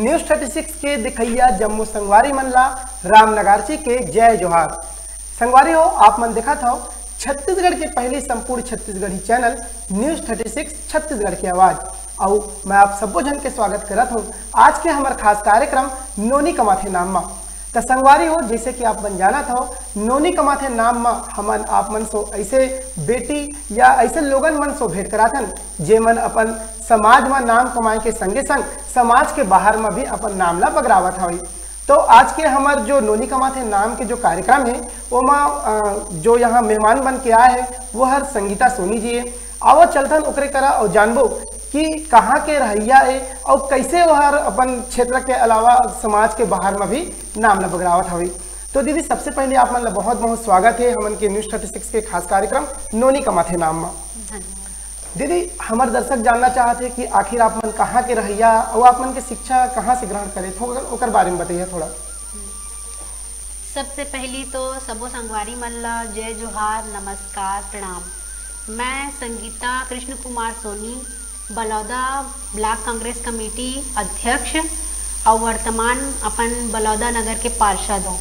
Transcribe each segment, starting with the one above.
News 36 के दिखैया जम्मू संगवारी मनला रामनगरची के जय जोहार। संगवारी हो आप मन देखा था छत्तीसगढ़ के पहली संपूर्ण छत्तीसगढ़ी चैनल न्यूज 36 छत्तीसगढ़ की आवाज। और मैं आप सबो जन के स्वागत करत हूँ आज के हमारे खास कार्यक्रम नोनी कमाथे नाम मा। तो संगवारी हो जैसे कि आप मन जाना था नोनी कमाथे नाम मा हमन आप मन सो ऐसे बेटी या ऐसे लोगन मन सो भेंट कराथन जे मन अपन समाज में नाम कमाए के संगे संग समाज के बाहर में भी अपन नाम ला बगरावत हवे। तो आज के हमार जो नोनी कमाथे नाम के जो कार्यक्रम है वो माँ जो यहाँ मेहमान बन के आए हैं वो हर संगीता सोनी जी है। आओ चलथन ओकरे करा और जानबो कि कहाँ के रहिया है और कैसे वह अपन क्षेत्र के अलावा समाज के बाहर में भी नाम ला बगरावत हवे। तो दीदी सबसे पहले आप मन ला बहुत बहुत स्वागत है हमन के न्यूज 36 के खास कार्यक्रम नोनी कमाथे नाम में। दीदी हमारे दर्शक जानना चाहते हैं कि आखिर आप मन कहाँ के रहिया और आप मन के शिक्षा कहाँ से ग्रहण करे ओकर बारे में बताइए थोड़ा। सबसे पहली तो सबो संगवारी मन ला जय जोहार नमस्कार प्रणाम। मैं संगीता कृष्ण कुमार सोनी बलौदा ब्लॉक कांग्रेस कमेटी अध्यक्ष और वर्तमान अपन बलौदा नगर के पार्षद हूँ।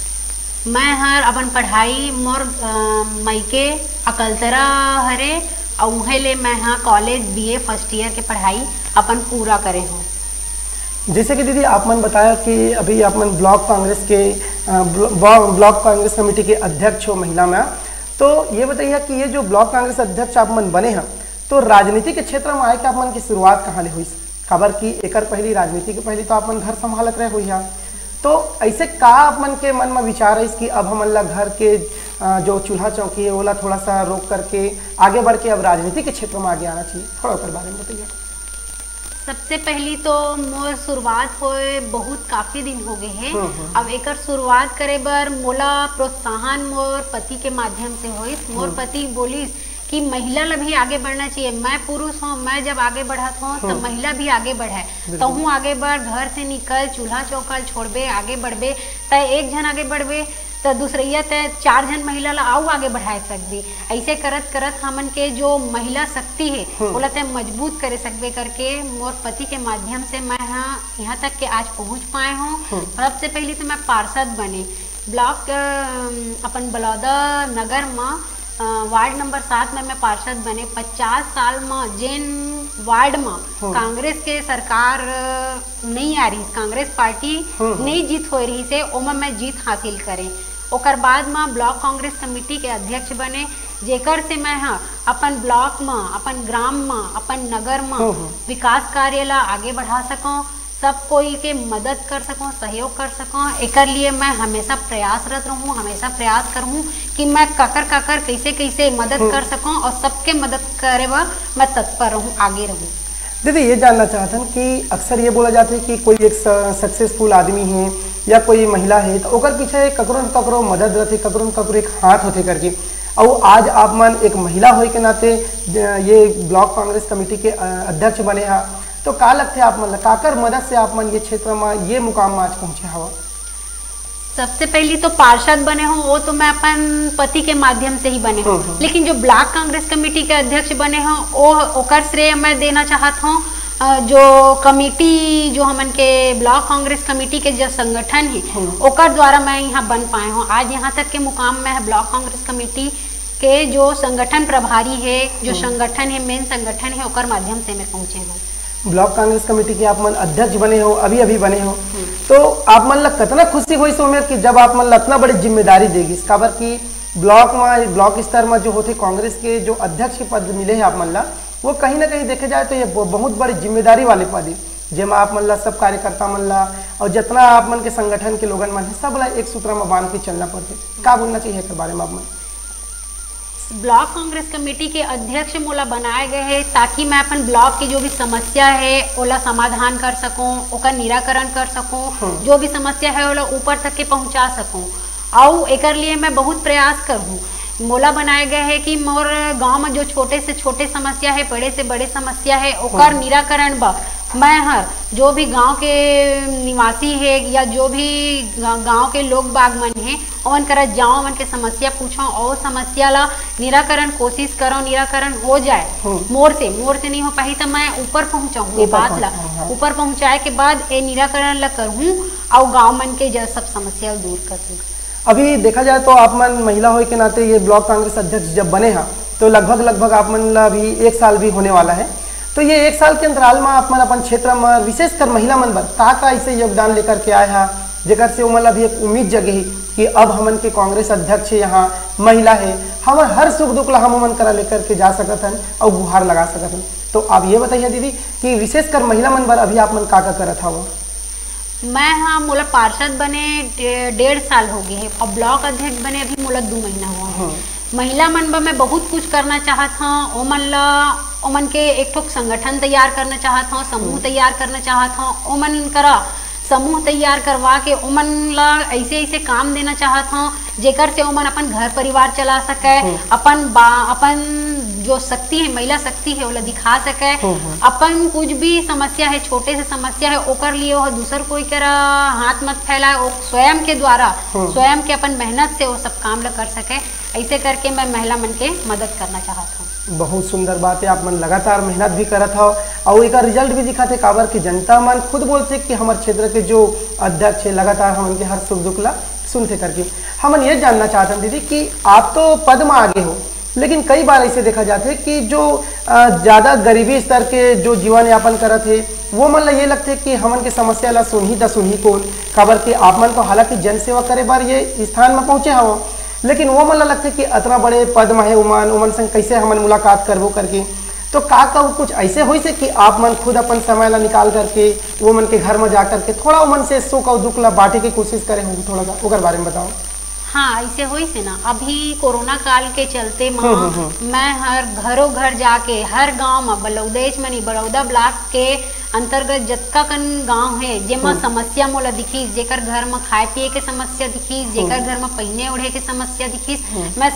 मैं हर अपन पढ़ाई मोर मईके अकलतरा हरे और वहीं ले मैं हाँ कॉलेज बीए फर्स्ट ईयर के पढ़ाई अपन पूरा करे हूँ। जैसे कि दीदी आप मन बताया कि अभी आप मन ब्लॉक कांग्रेस के ब्लॉक कांग्रेस कमेटी के अध्यक्ष हो महिला में, तो ये बताइए कि ये जो ब्लॉक कांग्रेस अध्यक्ष आप मन बने हैं तो राजनीति के क्षेत्र में आए कि आप मन की शुरुआत कहाँ ले हुई? खबर की एकर पहली राजनीति के पहले तो आप मन घर संभालत रहे हुई है, तो ऐसे का आप मन के मन में विचार है कि अब हम ला घर के जो चूल्हा चौकी है ओला थोड़ा सा रोक करके आगे बढ़ के अब राजनीति के क्षेत्र में आगे आना चाहिए, थोड़ा उसके बारे में बताइए। सबसे पहली तो मोर शुरुआत होए बहुत काफी दिन हो गए हैं। अब एकर शुरुआत करे बर मोला प्रोत्साहन मोर पति के माध्यम से होइस। मोर पति बोलिस कि महिला ला भी आगे बढ़ना चाहिए। मैं पुरुष हूँ, मैं जब आगे बढ़त हूँ तो महिला भी आगे बढ़े, तो हूँ आगे बढ़, घर से निकल, चूल्हा चौका छोड़बे, आगे बढ़बे, तय एक जन आगे बढ़बे तो दूसरिया तय 4 जन महिला ला आऊ आगे बढ़ाए सकबी। ऐसे करत करत हमन के जो महिला शक्ति है बोला तय मजबूत करे सकबे करके मोर पति के माध्यम से मैं यहाँ तक के आज पहुँच पाए हूँ। सबसे पहले तो मैं पार्षद बने ब्लॉक अपन बलौदा नगर में वार्ड नंबर 7 में मैं पार्षद बने। 50 साल में जिन वार्ड में कांग्रेस के सरकार नहीं आ रही, कांग्रेस पार्टी नहीं जीत हो रही से ओमा मैं जीत हासिल करे। ओकर बाद में ब्लॉक कांग्रेस कमेटी के अध्यक्ष बने जेकर से मैं अपन ब्लॉक में, अपन ग्राम में, अपन नगर में विकास कार्य ला आगे बढ़ा सकूँ, सब कोई के मदद कर सकूँ, सहयोग कर सकूँ। एकर लिए मैं हमेशा प्रयासरत रहूँ, हमेशा प्रयास करूँ कि मैं काकर कैसे कैसे मदद कर सकूँ और सबके मदद करे वा मैं तत्पर रहूँ, आगे रहूँ। दीदी ये जानना चाहते हैं कि अक्सर ये बोला जाता है कि कोई एक सक्सेसफुल आदमी है या कोई महिला है तो ओकर पीछे ककरो न ककरो मदद रहती, ककरो न ककरो एक हाथ होते करके। और आज आप मन एक महिला होए के नाते ये ब्लॉक कांग्रेस कमेटी के अध्यक्ष बने हैं, तो का लगते आप मन काकर मदद से आप मन ये क्षेत्र में ये मुकाम में आज पहुंचे हवा? सबसे पहली तो पार्षद बने हो वो तो मैं अपन पति के माध्यम से ही बने हूँ, लेकिन जो ब्लॉक कांग्रेस कमेटी के अध्यक्ष बने हो ओकर श्रेय मैं देना चाहत हूँ। जो कमेटी जो हमन के ब्लॉक कांग्रेस कमेटी के जो संगठन है ओकर द्वारा मैं यहाँ बन पाए हूँ। आज यहाँ तक के मुकाम में है ब्लॉक कांग्रेस कमेटी के जो संगठन प्रभारी है, जो संगठन है मेन संगठन है ओकर माध्यम से मैं पहुँचे हूँ। ब्लॉक कांग्रेस कमेटी के आप मन अध्यक्ष बने हो, अभी बने हो, तो आप मन ला कितना खुशी हुई सोमेर कि जब आप मन ला इतना बड़ी जिम्मेदारी देगी? काबर की ब्लॉक स्तर में जो होते कांग्रेस के जो अध्यक्ष के पद मिले हैं आप मन ला, वो कहीं ना कहीं देखे जाए तो ये बहुत बड़ी जिम्मेदारी वाले पद है जेमा आप मन ला सब कार्यकर्ता मन ला और जितना आप मन के संगठन के लोगन मन है सब ला एक सूत्र में बांध के चलना पड़ते। क्या बोलना चाहिए के बारे में आप मन? ब्लॉक कांग्रेस कमेटी के अध्यक्ष मोला बनाए गए हैं ताकि मैं अपन ब्लॉक की जो भी समस्या है ओला समाधान कर सकूं, ओका निराकरण कर सकूं, जो भी समस्या है ओला ऊपर तक के पहुंचा सकूं। और एकर लिए मैं बहुत प्रयास करूँ। मोला बनाए गए है कि मोर गांव में जो छोटे से छोटे समस्या है, बड़े से बड़े समस्या है ओकर निराकरण बा मैं हर जो भी गांव के निवासी है या जो भी गांव के लोग बाग मन है ओमन करा जाओ, मन के समस्या पूछो और समस्या ला निराकरण कोशिश करो, निराकरण हो जाए। मोर से नहीं हो पाई तो मैं ऊपर पहुंचाऊँ, ये बात ला ऊपर पहुंचाए के बाद ये निराकरण ला करूँ और गाँव मन के जो सब समस्या दूर कर दूँ। अभी देखा जाए तो आप मन महिला होने के नाते ये ब्लॉक कांग्रेस अध्यक्ष जब बने हैं तो लगभग आप मन ला अभी 1 साल भी होने वाला है। तो ये 1 साल के अंतराल में आप मन अपन क्षेत्र में विशेषकर महिला मन बर का ऐसे योगदान लेकर के आए हैं जेकर से उमन अभी एक उम्मीद जगे कि अब हमन के कांग्रेस अध्यक्ष यहाँ महिला है, हम हर सुख दुख ला हम उमन करा लेकर के जा सकत हन और गुहार लगा सकत हन। तो आप ये बताइए दीदी कि विशेषकर महिला मन बर अभी आप मन का करत हवो? मैं हाँ मोला पार्षद बने 1.5 साल हो गए है और ब्लॉक अध्यक्ष बने अभी मोला 2 महीना हुआ है। महिला मन बा मैं बहुत कुछ करना चाहत हूँ, ओमन के एक ठोक संगठन तैयार करना चाहत हूँ, समूह तैयार करना चाहत हूँ, ओमन करा समूह तैयार करवा के ओमन ला ऐसे काम देना चाहत हूँ जेकर से ओमन अपन घर परिवार चला सके, अपन जो शक्ति है महिला शक्ति है वो दिखा सके, अपन कुछ भी समस्या है छोटे से समस्या है ओकर लिए वो दूसर कोई करा हाथ मत फैलाए, वो स्वयं के द्वारा स्वयं के अपन मेहनत से वो सब काम ला कर सके। ऐसे करके मैं महिला मन के मदद करना चाहता हूँ। बहुत सुंदर बात है, आप मन लगातार मेहनत भी करत हो और एक रिजल्ट भी दिखाते काबर की जनता मन खुद बोलते कि हमारे क्षेत्र के जो अध्यक्ष है लगातार हमन के हर सुख दुख ला सुनते करके। हमन ये जानना चाहते हैं दीदी कि आप तो पद में आगे हो लेकिन कई बार ऐसे देखा जाता है कि जो ज़्यादा गरीबी स्तर के जो जीवन यापन करत है वो मन ला ये लगते कि हमन के समस्या ला सुनही कौन, काबर के आप मन को हालांकि जन सेवा करे बार ये स्थान में पहुँचे हो लेकिन वो मन लगता है कि इतना बड़े पद में है उमन संग कैसे हमन मुलाकात करबो करके। तो का कुछ ऐसे हो से कि आप मन खुद अपन समय ला निकाल करके वो मन के घर में जा करके थोड़ा उमन से सुख और दुख ला बांटे की कोशिश करे हो, थोड़ा सा ओकर बारे में बताओ। हाँ ऐसे हो से ना, अभी कोरोना काल के चलते मैं हर घरों घर जाके हर गांव में बड़ौदा ब्लॉक के अंतर्गत जतका कन गांव है जेमा समस्या मोला दिखीस, जेकर घर में खाए पिए के समस्या दिखीस, जेकर घर में पहने ओढ़े के समस्या दिखीस, मैं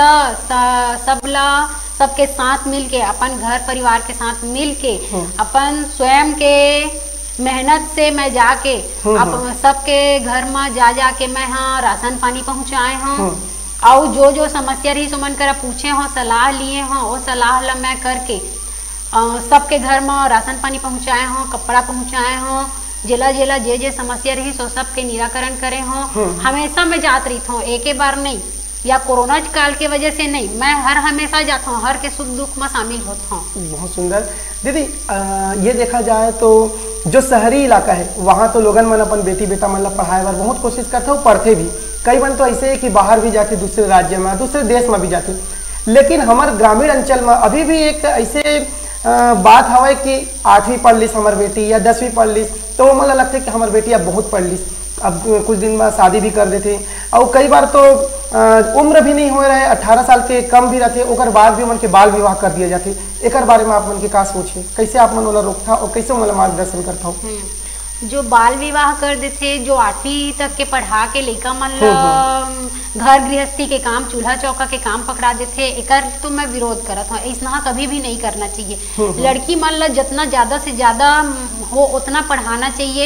सबके साथ मिलके अपन घर परिवार के साथ मिलके अपन स्वयं के मेहनत से मैं जाके अब सबके घर में जाके मैं हाँ राशन पानी पहुँचाए हूँ और जो समस्या रही सो मन करा पूछे हो सलाह लिए हो वो सलाह ला मैं करके सबके घर में राशन पानी पहुँचाए हो, कपड़ा पहुँचाए हो, जेला जे समस्या रही सो सबके निराकरण करे हो। हमेशा मैं जात रही हूँ, एक बार नहीं या कोरोना काल के वजह से नहीं, मैं हमेशा जाता हूँ, हर के सुख दुख में शामिल होता हूँ। बहुत सुंदर दीदी, ये देखा जाए तो जो शहरी इलाका है वहाँ तो लोगन मन अपन बेटी बेटा मन ला पढ़ाए बार बहुत कोशिश करते हो, पढ़ते भी कई बन तो ऐसे है कि बाहर भी जाते, दूसरे राज्य में दूसरे देश में भी जाते, लेकिन हमारे ग्रामीण अंचल में अभी भी एक ऐसे बात हवा कि 8वीं पढ़ लीस हमार बेटी या 10वीं पढ़ लीस तो वो मतलब लगता है कि हमार बेटी अब बहुत पढ़ लीस, अब कुछ दिन में शादी भी कर देते और कई बार तो उम्र भी नहीं हो रहे 18 साल के कम भी रहते ओकर बाद भी मन के बाल विवाह कर दिया जाते। एक बारे में आप मन के का सोचे, कैसे आप मन वाला रोकता और कैसे मतलब मार्गदर्शन करता हो? जो बाल विवाह कर देते, जो 8वीं तक के पढ़ा के लड़का मन घर गृहस्थी के काम चूल्हा चौका के काम पकड़ा देते, एकर तो मैं विरोध करत हूँ, ऐसा कभी भी नहीं करना चाहिए। लड़की मन ला जितना ज्यादा से ज्यादा हो उतना पढ़ाना चाहिए,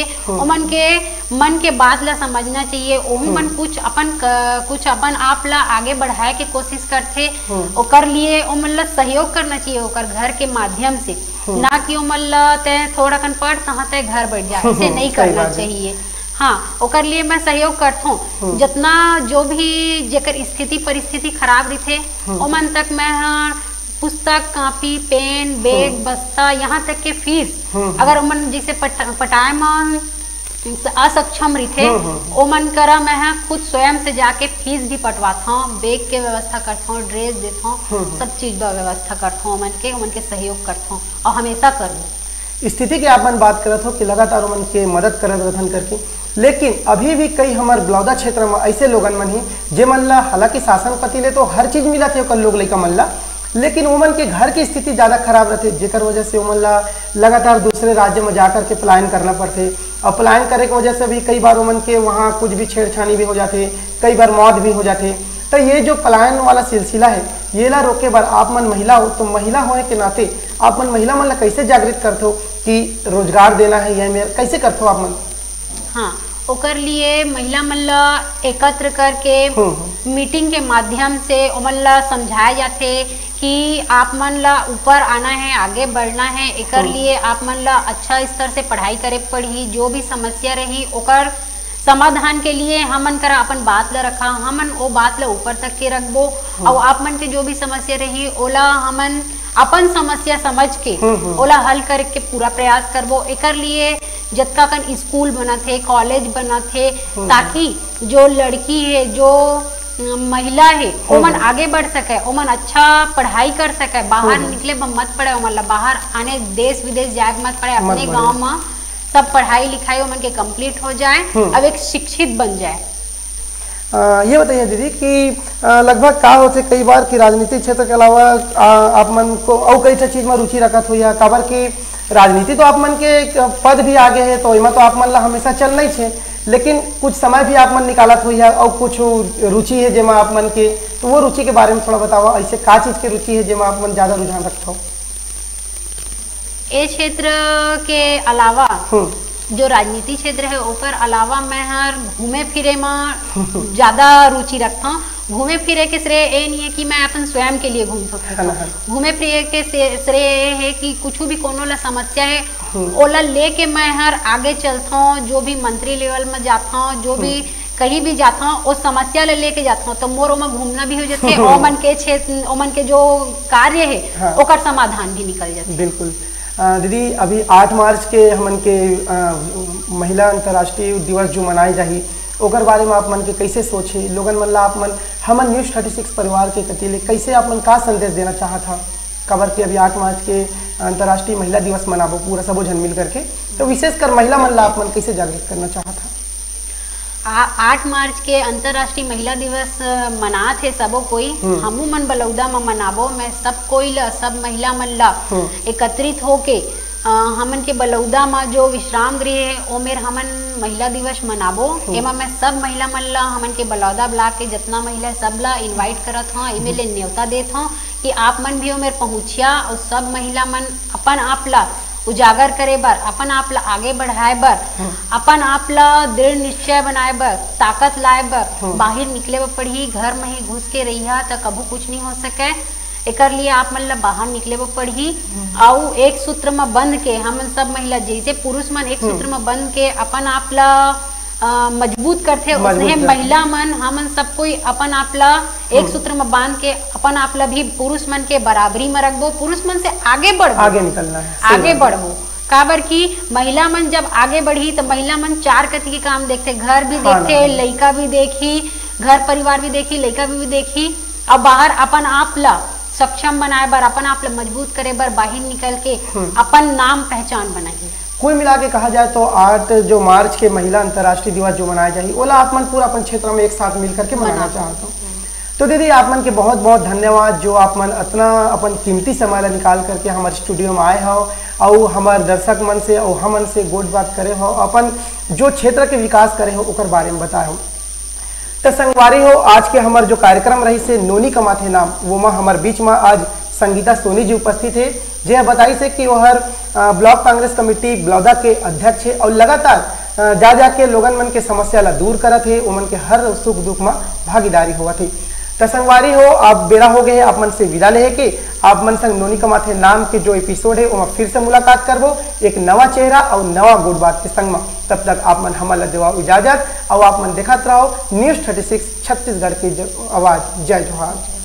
मन के बात ला समझना चाहिए, वही मन कुछ अपन आप ला आगे बढ़ाए के कोशिश करते, ओकर लिए ओ मन ला सहयोग करना चाहिए ओकर घर के माध्यम से, ना कि ओ मन ला थोड़ा कन पढ़ तहाँ घर बैठ जाए, ऐसे नहीं करना चाहिए। हाँ ओकर लिए मैं सहयोग करता हूँ, जितना जो भी जेकर स्थिति परिस्थिति खराब रहते ओमन तक मैं पुस्तक कॉपी पेन बैग बस्ता यहाँ तक के फीस अगर ओमन जैसे पटाए में असक्षम रहते ओमन करा मैं खुद स्वयं से जाके फीस भी पटवाता हूँ, बैग के व्यवस्था करता हूँ, ड्रेस देता हूँ, सब चीज का व्यवस्था करता हूँ, ओमन के सहयोग करता हूँ और हमेशा करूँ। स्थिति की आप मन बात करत हो कि लगातार ओमन के मदद करत रहन करके, लेकिन अभी भी कई हमारे बलौदा क्षेत्र में ऐसे लोगन मन ही जे मन ला हालांकि शासन पति ले तो हर चीज मिला थे लोग लड़का मन ला, लेकिन ओमन के घर की स्थिति ज़्यादा खराब रहती जेकर वजह से ओमन ला लगातार दूसरे राज्य में जाकर के पलायन करना पड़ते और पलायन करे की वजह से भी कई बार ओमन के वहाँ कुछ भी छेड़छानी भी हो जाते, कई बार मौत भी हो जाते। तो ये जो पलायन वाला सिलसिला है ये ला रोके बार आप मन महिला हो तो महिला होने के नाते आप मन महिला मन ला कैसे जागृत करते हो कि रोजगार देना है या मेरे कैसे करते हो आप मन? हाँ, ओकर लिए महिला मन ला एकत्र करके मीटिंग के माध्यम से ओमन ला समझाया जाते कि आप मन ला ऊपर आना है, आगे बढ़ना है। एकर लिए आप मन ला अच्छा स्तर से पढ़ाई करे पड़ी, जो भी समस्या रही ओकर समाधान के लिए हमन करा अपन बात ला रखा, हमन वो बात ला ऊपर तक के रखबो और आप मन के जो भी समस्या रही ओला हमन अपन समस्या समझ के ओला हल करके पूरा प्रयास करबो। एकर लिए जतका कन स्कूल बना थे, कॉलेज बना थे, ताकि जो लड़की है, जो महिला है, ओमन आगे बढ़ सके, ओमन अच्छा पढ़ाई कर सके, बाहर निकले मत पड़े, ओमन ला बाहर आने देश विदेश जाए मत पड़े, अपने गाँव में सब पढ़ाई लिखाई ओमन के कंप्लीट हो जाए, अब एक शिक्षित बन जाए। ये बताइए दीदी कि लगभग का होते कई बार कि राजनीतिक क्षेत्र के अलावा आप मन को और कई चीज में रुचि रखत हो, या काबर की राजनीति तो आप मन के पद भी आगे है तो इमा तो आप मन ला हमेशा चलना ही है, लेकिन कुछ समय भी आप मन निकालत हो या और कुछ रुचि है जेमा आप मन के, तो वो रुचि के बारे में थोड़ा बताओ, ऐसे का चीज की रुचि है जेमा आप मन ज्यादा रुझान रखते हो? ये क्षेत्र के अलावा जो राजनीति क्षेत्र है ओकर अलावा मैं हर घूमे फिरे में ज्यादा रुचि रखता हूँ। घूमे फिरे के श्रेय ये नहीं है कि मैं अपन स्वयं के लिए घूम सकता हूँ, घूमे फिरे के श्रेय ये है कि कुछ भी कोनो ला समस्या है ओला लेके मैं हर आगे चलता हूँ, जो भी मंत्री लेवल में जाता हूँ, जो भी कहीं भी जाता हूँ उस समस्या ले लेके जाता हूँ, तो मोर ओमा घूमना भी हो जाते, ओमन के क्षेत्र ओमन के जो कार्य है ओकर समाधान भी निकल जाते। बिल्कुल दीदी, अभी 8 मार्च के हमन के महिला अंतर्राष्ट्रीय दिवस जो मनाई जाही ओकर बारे में आप मन के कैसे सोचे, लोगन मन ला आप मन हमन न्यूज़ 36 परिवार के कतीले कैसे आप मन का संदेश देना चाहा था? खबर कि अभी 8 मार्च के अंतर्राष्ट्रीय महिला दिवस मनाबो पूरा सबो जन मिल करके, तो विशेषकर महिला मन ला आप मन कैसे जागृत करना चाहा था? 8 मार्च के अंतर्राष्ट्रीय महिला दिवस मनात है सबो कोई, हमू मन बलौदा में मनाबो। मैं सब कोई ला, सब महिला मन ला एकत्रित होके हमन के बलौदा में जो विश्राम गृह है ओमेर हमन महिला दिवस मनाबो। एमा मैं सब महिला मन ला हमन के बलौदा ब्लॉक के जितना महिला सब ला इनवाइट करत हूँ, एमे ले न्योता देत हूँ कि आप मन भी ओमेर पहुँचिया और सब महिला मन अपन आप ला उजागर करे बर, अपन आप ला आगे बढ़ाए बर, अपन आप ला दृढ़ निश्चय बनाए बर, ताकत लाए बर बाहर निकले बर पड़ी। घर में ही घुस के रहिया तो कभू कुछ नहीं हो सके, एकर लिए आप मन ला बाहर निकले बर पड़ी और एक सूत्र में बंध के हम सब महिला जैसे पुरुष मन एक सूत्र में बंध के अपन आप ला मजबूत करते, उसने महिला मन हमन सब कोई अपन आप ला एक सूत्र में बांध के अपन आप ला भी पुरुष मन के बराबरी में रखबो, पुरुष मन से आगे बढ़बो, आगे निकलना है, आगे बढ़बो। काबर की महिला मन जब आगे बढ़ी तो महिला मन 4 कति के काम देखते, घर भी देखते, लड़का भी देखी, घर परिवार भी देखी, लड़का भी देखी, और बाहर अपन आप ला सक्षम बनाए बर, अपन आप ला मजबूत करे बर बाहर निकल के अपन नाम पहचान बनाई। कुल मिला के कहा जाए तो 8 जो मार्च के महिला अंतर्राष्ट्रीय दिवस जो मनाया जाए ओला आप मन पूरा अपन क्षेत्र में एक साथ मिल करके मनाना चाहता हूँ। तो दीदी आप मन के बहुत बहुत धन्यवाद जो आप मन इतना अपन कीमती समय निकाल करके हमारे स्टूडियो में आए हो और हमारे दर्शक मन से और हमन से गोट बात करे हो, अपन जो क्षेत्र के विकास करे हो ओकर बारे में बताए हो। तो संगवारी हो आज के हमारे जो कार्यक्रम रही से नोनी कमाथे नाम वो में हमारे बीच में आज संगीता सोनी जी उपस्थित है, जे बताई से कि वो हर ब्लॉक कांग्रेस कमेटी बलौदा के अध्यक्ष है और लगातार जा जाके लोगन मन के समस्या ला दूर करत है, उमन के हर सुख दुख में भागीदारी होवत है। तो संगवारी हो आप बेरा हो गए आप मन से विदा ले के आप मन संग नोनी कमाथे नाम के जो एपिसोड है वहाँ फिर से मुलाकात करबो एक नवा चेहरा और नवा गुड बात के संग में। तब तक आप मन हमारा देवा इजाजत और आप मन देखत रहो न्यूज़ 36 छत्तीसगढ़ की आवाज। जय जोहार।